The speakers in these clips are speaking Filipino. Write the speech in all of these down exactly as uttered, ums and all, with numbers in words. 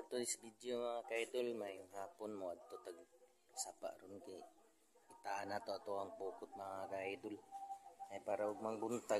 For today's video mga ka-idol, may hapon mo adto tag sapa ron kay itaan na to ato ang pukot mga ka-idol. Ay para ug mangbuntag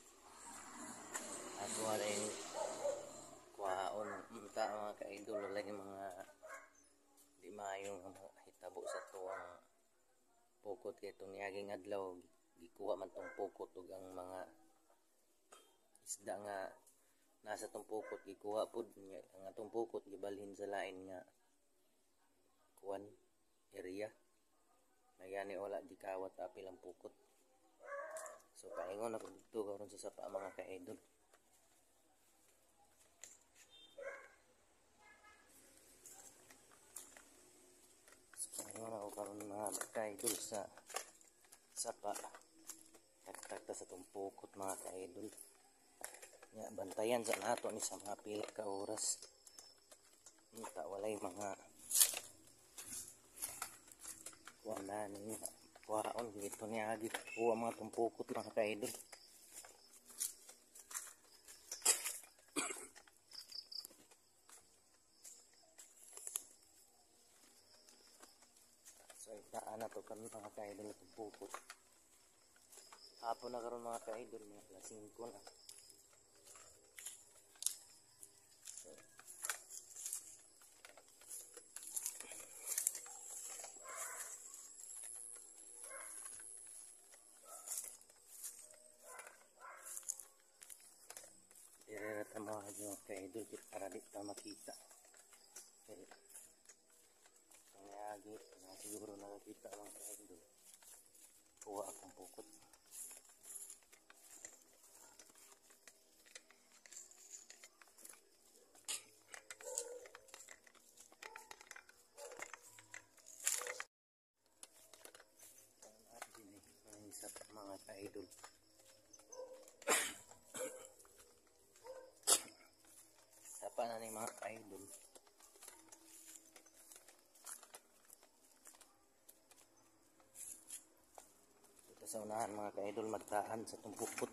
ato rin kuhaon unta mga ka-idol, lagi mga di maayong hitabo sa tuwang pukot kay itong niaging adlaw gikuha man tong pukot ug ang mga isda nga nasa tong pukot gikuha pud ang atong pukot gibalhin sa lain nga kuan area nagani wala di kawat apil ang pukot. So paingon ako dito karon sa sapa mga ka-idol. So paingon ako karon mga ka-idol sa sapa tagtagta sa tong pukot mga ka-idol. Ya, bantayan sa nato ni sa mga pila ka oras. Kita walay mga wala ni kuhaon dito niya agi kuha mga tumpukot mga ka-idol. So itaan na to karon mga ka-idol tumpukot. Hapon na karon mga ka-idol, mga alas singko na. Direta mga yung ka-idol para di ka makita. Okay. Pangayagi, na siguro nakakita mga ka-idol. Kuha akong pukot. Isa pa mga ka-idol. Sapa na ni mga ka-idol. Dito sa unahan mga ka-idol magtaan sa tumpukot.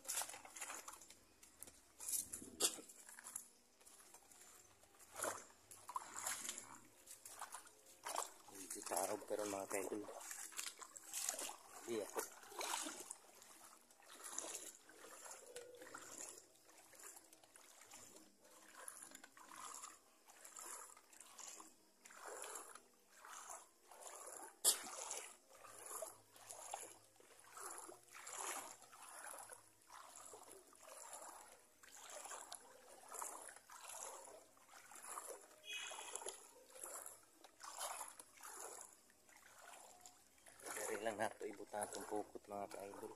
Hindi karob pero mga ka-idol. Iya. Lang nato ibutan itong pukot mga ka-idol.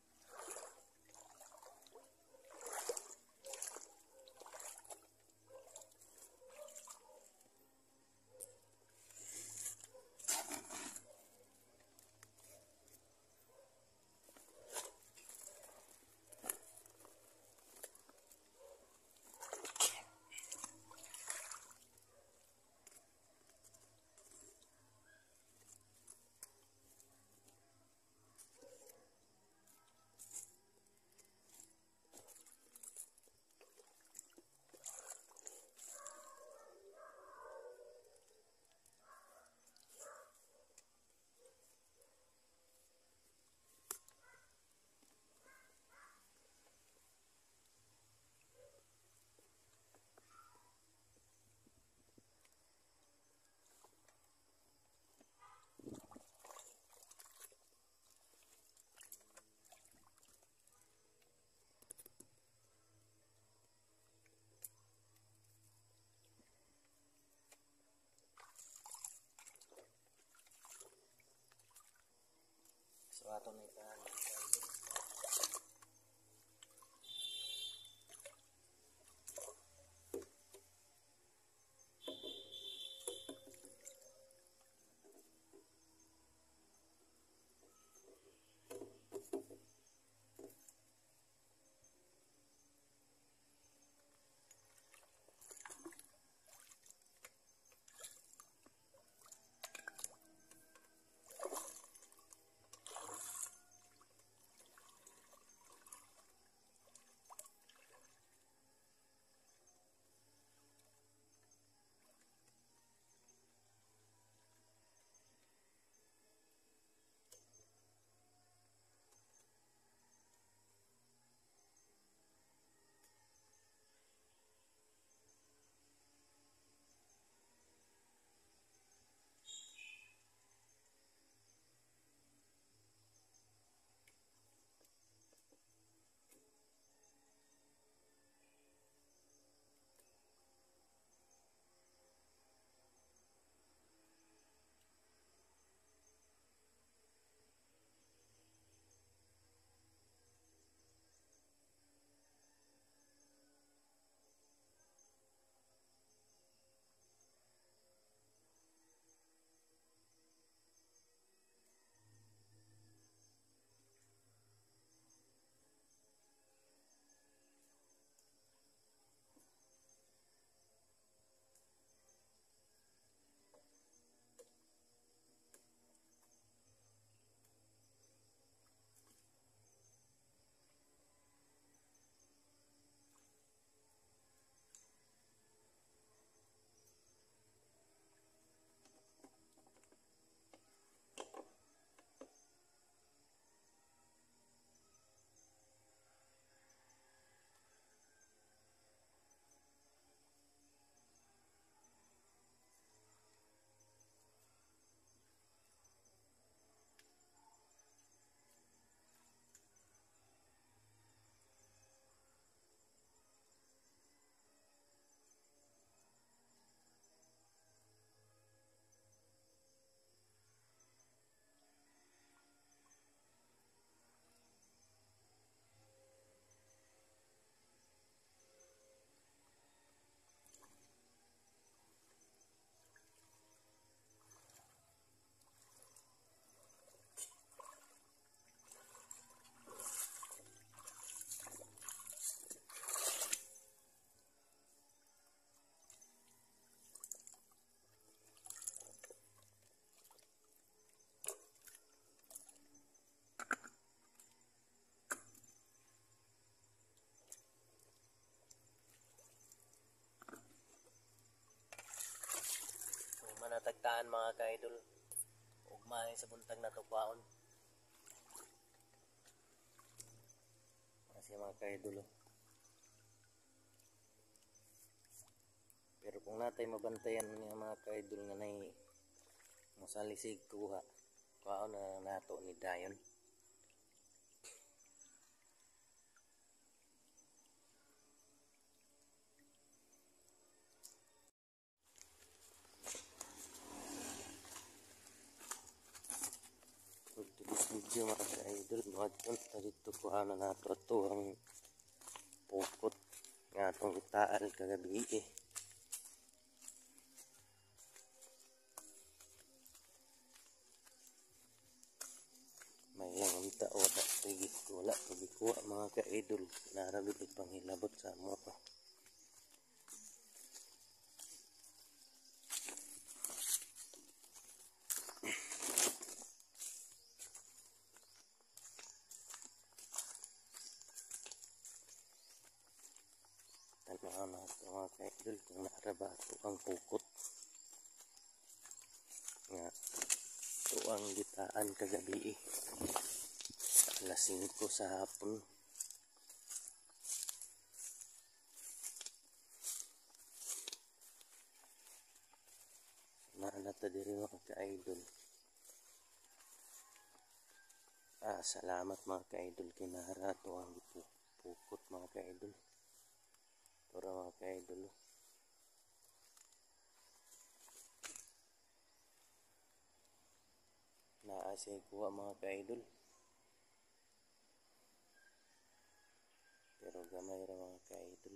So ato na itaan mga ka-idol. natagtaan mga ka-idol. Ugmahin sa buntag na tukwaon. Kasi mga ka-idol. Pero kung natay mabantayan niya mga ka-idol nga nay masalisig kuha. Kuhaon na nato ni dayon. Video mga ka-idol, madton ta dito kuha na nato ito ang pukot nga itong itaal kagabi eh. May lang tao na tigit ko wala pagikuha mga ka-idol, narabit ipanghilabot sa mo pa. Tanaw na ito mga ka-idol kung narabato ang pukot nga ito ang gitaan kagabi alas singko sa hapon. Naalata diri mga ka-idol. Ah, salamat mga ka-idol kinaharato ang pukot mga ka-idol. Pero mga ka-idol, naasay kuha mga ka-idol. Pero gamay ra mga ka-idol.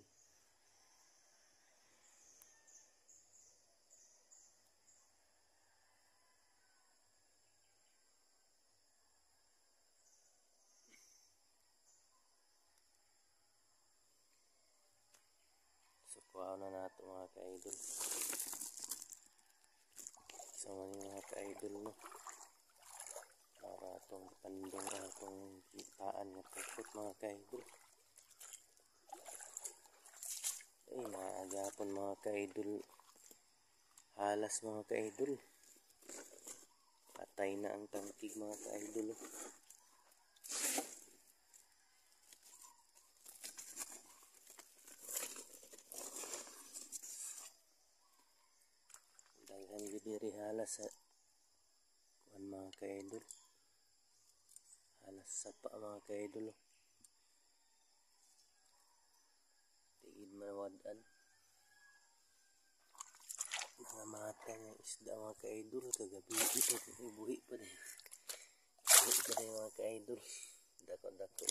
So kuha na nato mga ka-idol. So mga ka-idol no. Para itong pandong atong kitaan nga pukot mga ka-idol. Ay naagapon mga ka-idol. Halas mga ka-idol. Patay na ang tangkig mga ka-idol. Daghan gid diri halas sa kuan mga ka-idol. Halas sa pa mga ka-idol. Tigid manawad-an. Namatay ng isda mga ka-idol. Kagabi ito ibuhi pa rin. Ibuhi pa rin mga ka-idol. Dako-dako.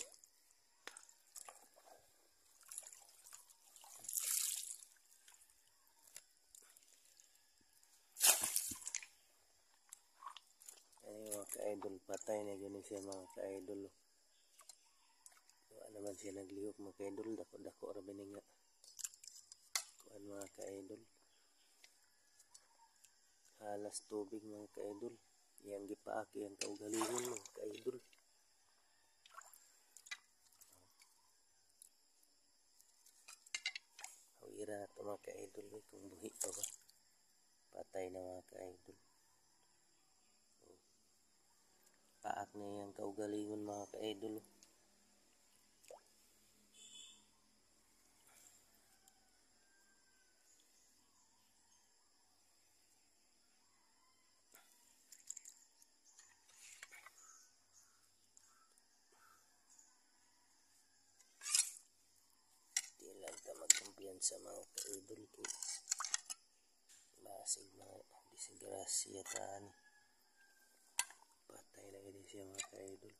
Ay mga ka-idol, patay na gano'n siya mga ka-idol. Wala naman siya naglihok mga ka-idol. Dako-dako rabi nga. Kuan mga ka-idol. Halas tubig mga ka-idol. Yang gipaaki ang kaugalingon mga ka-idol. Hawira ito mga ka-idol. Kung buhi pa ba. Patay na mga ka-idol. Paak na yung kaugalingon mga ka-idol. Di lang ka magkumpiyansa mga ka-idol. Basig mga disgrasya taan. Patay na gini siya mga ka-idol.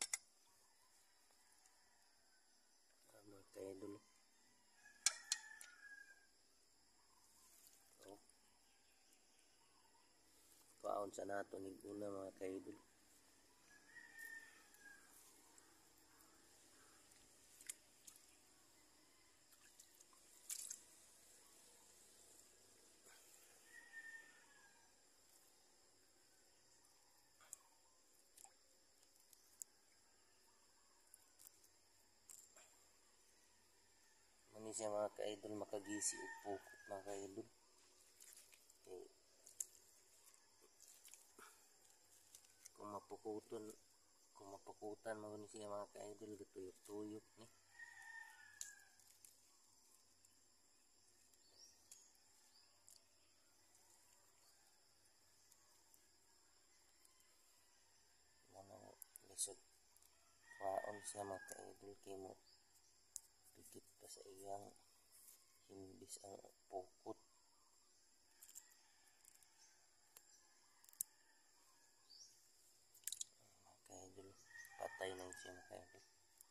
Ah, mga ka-idol. Oh. Paon sa nato ni una mga ka-idol. Mani siya mga ka-idol makagisi o pukot mga ka-idol. Okay. mapukuton kung mapukutan mo ni siya mga ka-idol gatuyok-tuyok ni mana lisod kwaon siya mga ka-idol kay mo pikit pa sa iyang himbis ang pukot. Mga ka-idol patay na siya mga ka-idol.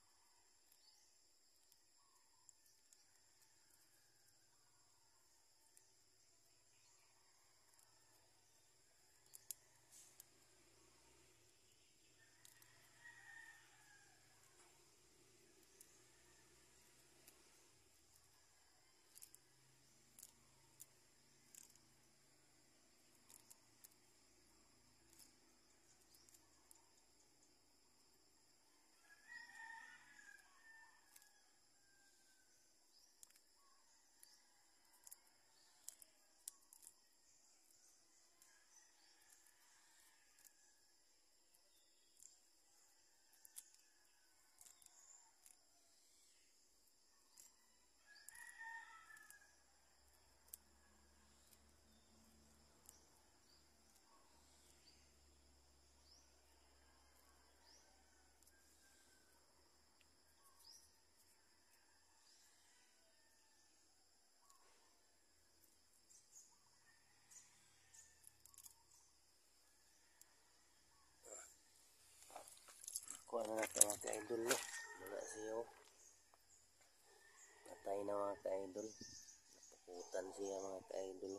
Kuha na natin mga ka-idol no. Wala siya oh. Patay na mga ka-idol. Napukutan siya mga ka-idol.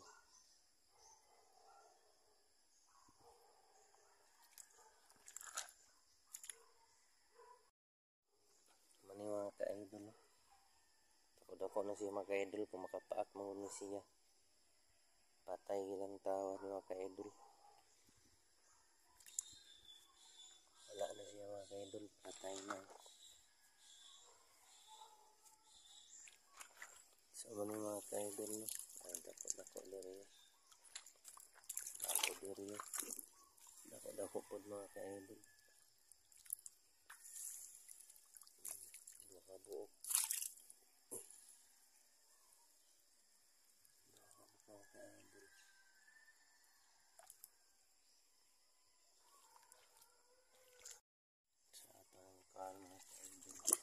Mani mga ka-idol. Takot-ako na siya mga ka-idol kung makapaak mo ni siya. Patay ilang tawa ni mga ka-idol. Wala na siya mga ka-idol. Patay na. So mani mga ka-idol no. Ay dako-dako diri. Dako diri. Dako-dako po mga ka-idol. Dua ka buok. Dua ka buok mga ka-idol. Sa atong kaan mga ka-idol.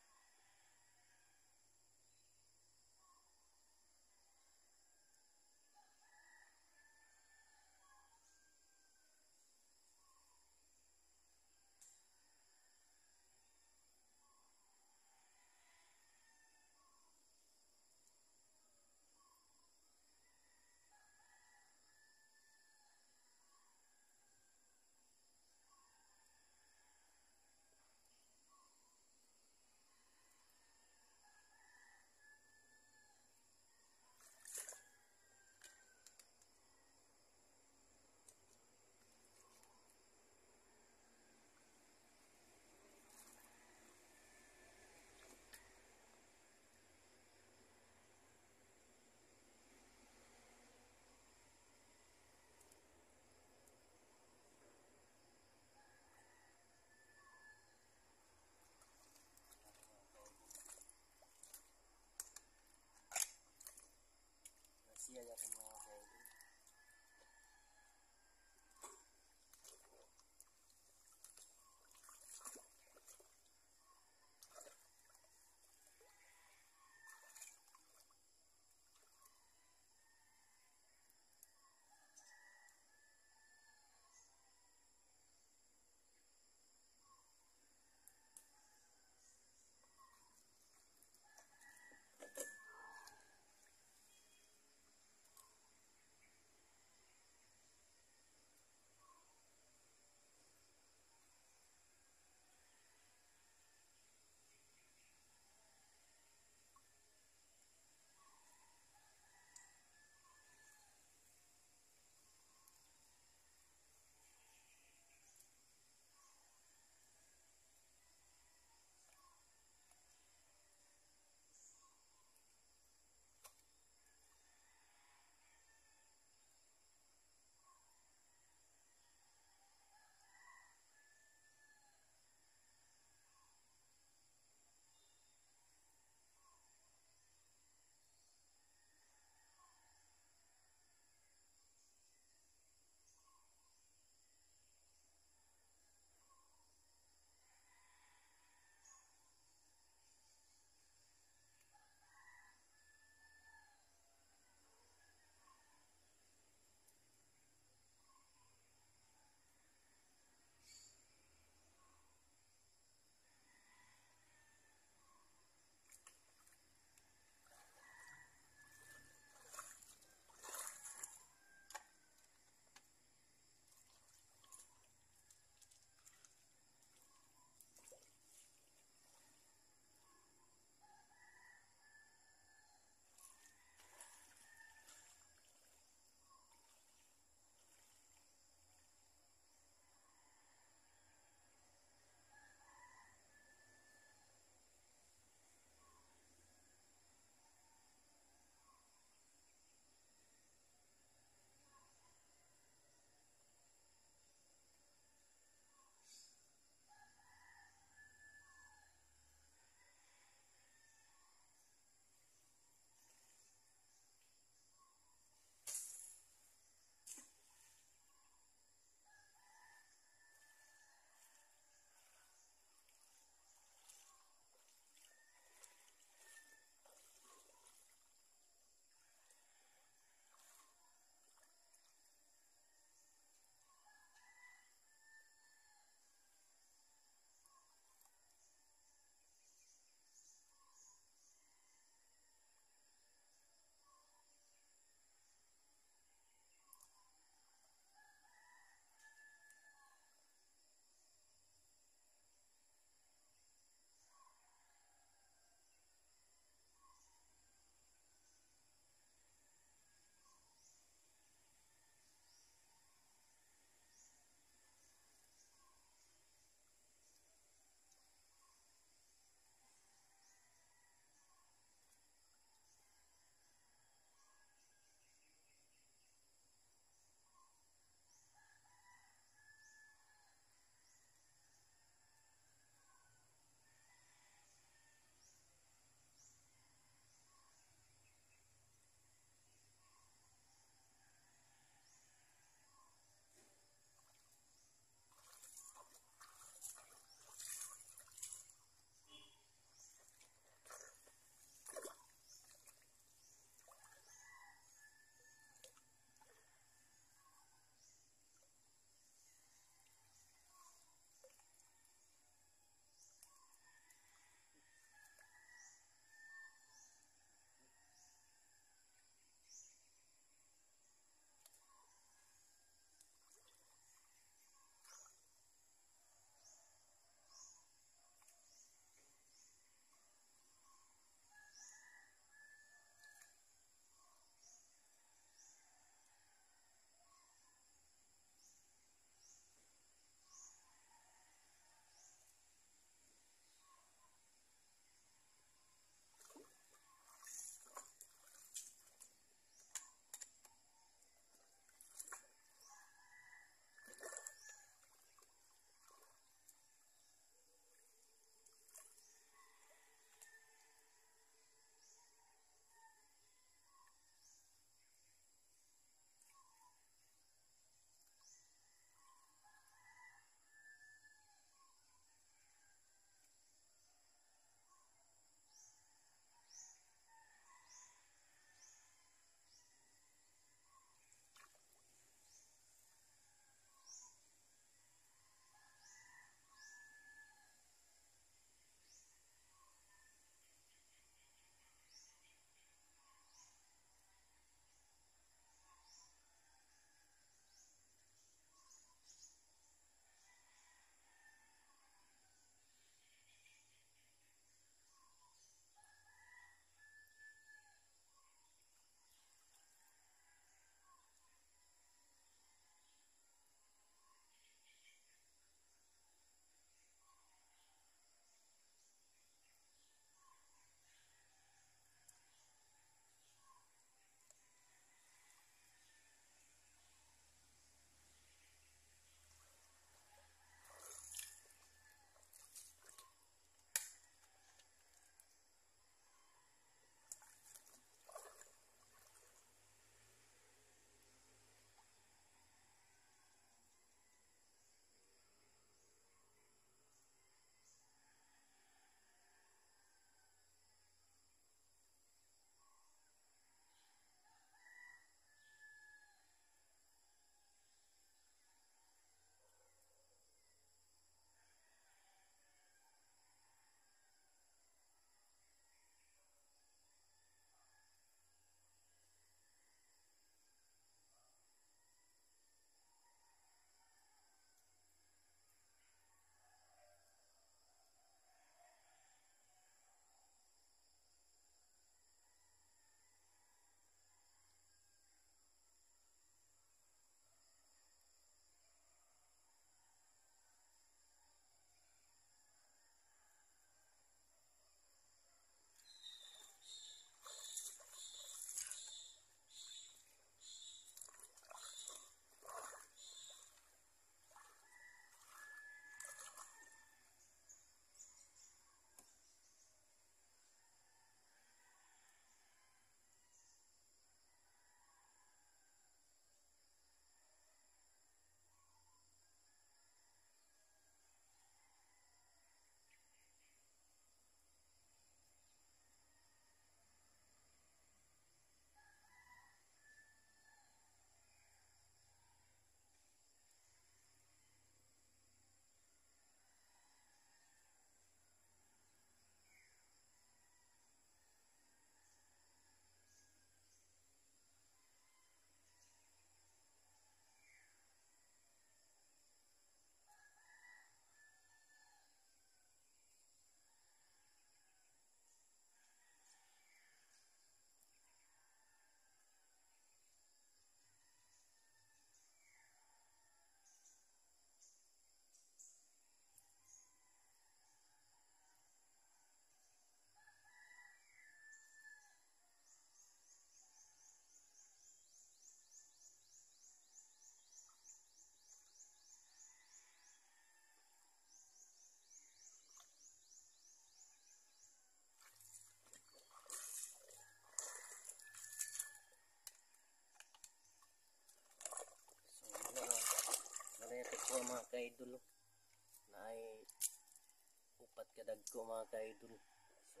ko mga ka-idol na ay upat kadag ko mga ka-idol. So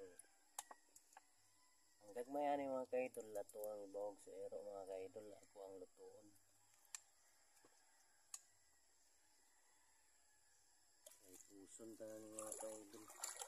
ang gagmayan ni mga ka-idol ato ang ibawag sa ero mga ka-idol, ako ang lutuon. Ay puson ta ni mga ka-idol.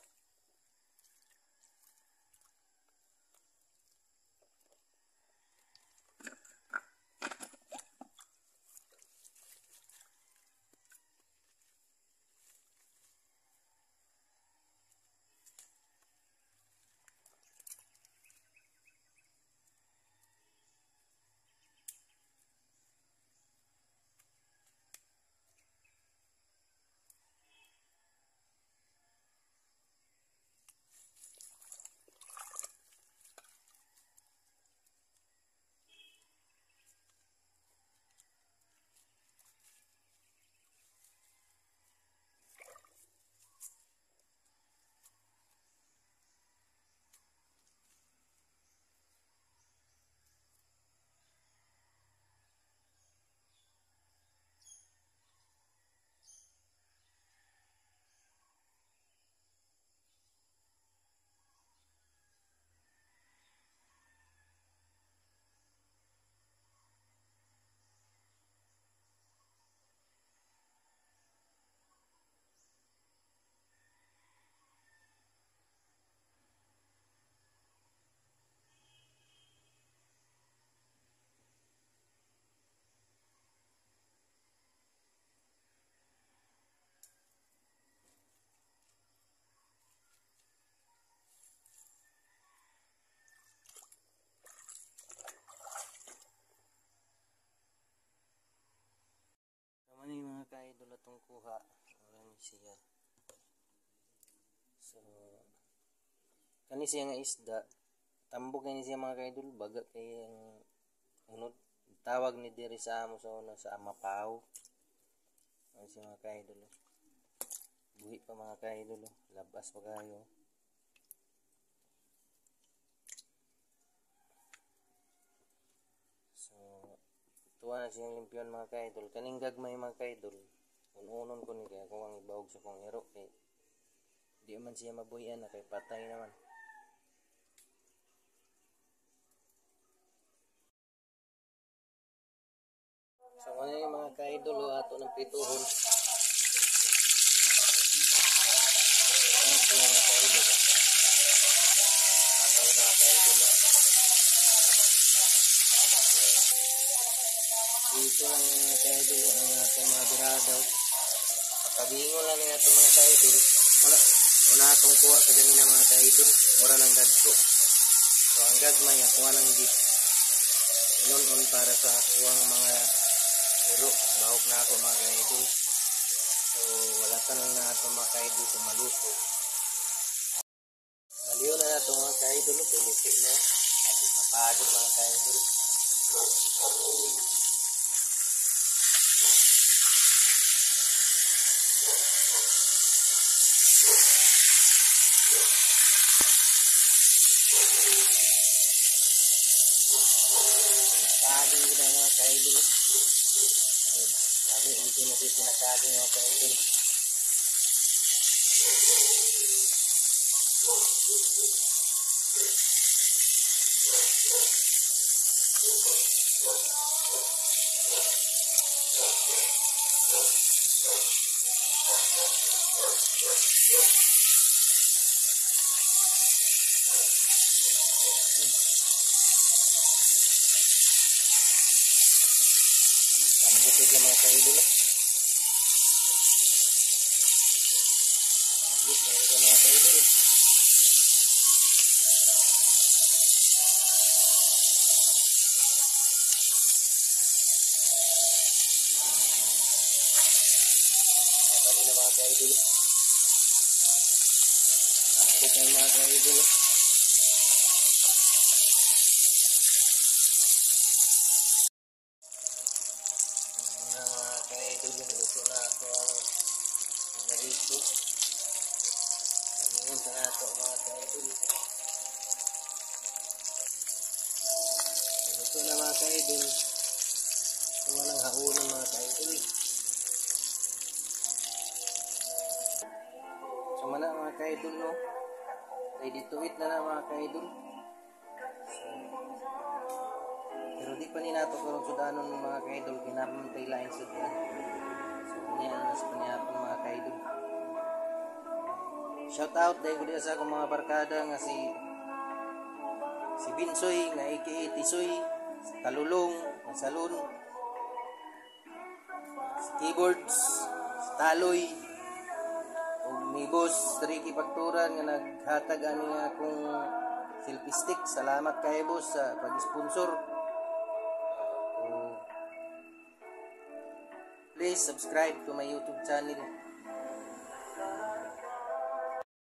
Naman yung mga ka-idol atong kuha. Wala ni siya. So, kani siya nga isda. Tambok ni siya mga ka-idol. Baga kay ang unod. Tawag ni diri sa amo sa una sa amapaw. Ano siya mga ka-idol. Buhi pa mga ka-idol. Labas pa kayo. So, tuwa na siyang limpyon mga ka-idol. Kaning gagmay mga ka-idol. Ununon ko ni kaya kung ang ibawag sa kong ero. Kay di man siya mabuhian na kay patay naman. So, ano yung mga ka-idol o ato ng pituhon. Ano yung mga ka-idol. Ato ng mga ka-idol. Dito lang mga ka-idol ang atong mga birada. Pagkabingo lang ng atong mga ka-idol. Wala, wala atong kuha sa ganina mga ka-idol. Wala ng gagko. So, ang gagmay, kuha ng git. Inon-on para sa ako ang mga ero. Bahog na ako mga ka-idol. So, wala ka lang na atong mga ka-idol sa maluto. Baliw na nato mga ka-idol. Pilupi na. Mapagod mga ka-idol. Nakagin ko na mga ka-idol. Dami, hindi na siya pinakagin mga ka-idol. Tambukit na mga ka-idol. Tambukit na mga ka-idol. Bali na mga ka-idol. Tambukit na mga ka-idol. Luto na ako ang narito. Kamingon sa nato mga ka-idol. Luto na mga ka-idol. Kuha ng haunan mga ka-idol. ka-idol, no? Ready to eat na na mga ka-idol. So, pero di pa ni nato karong sudanon mga ka-idol, kinapamantay laing sudan. So, niyan mas paniapan mga ka-idol. Shout out dahil ko sa akong mga barkada nga si si Binsoy nga aka Tisoy, si Talulong, ang Salon, si Keyboards, si Taloy, ug ni Boss Ricky Pagturan nga naghatag ani nga akong selfie stick. Salamat kay Boss sa pag-sponsor. Uh, please subscribe to my YouTube channel.